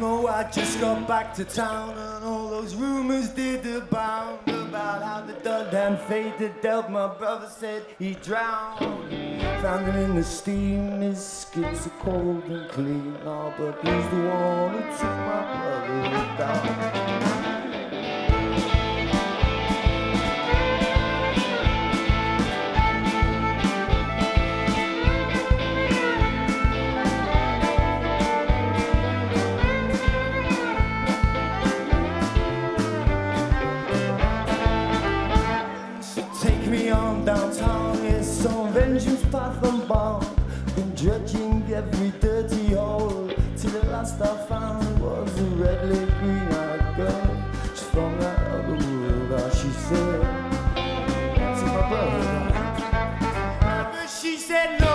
know I just got back to town, and all those rumors did abound about how the dud and fate had dealt. My brother said he drowned. Found him in the steam, his skids are cold and clean. Oh, but he's the one who took my brother down. Downtown is some vengeance path and bound. Been dredging every dirty hole till the last I found was a red-lit, green-eyed girl. She's from that other world, as she said to my brother. But she said no.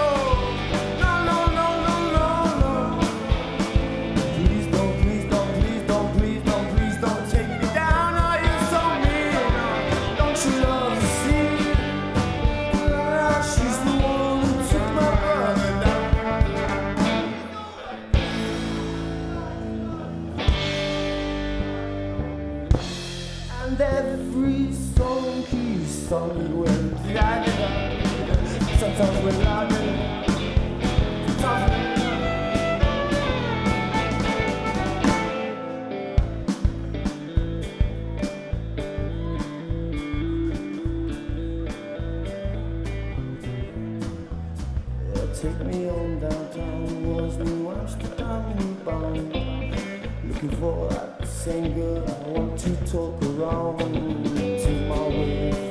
And every song keeps sung with sometimes we're laughing, take me on downtown, was New Amsterdam bound. Looking for that same girl I want to talk around to my way.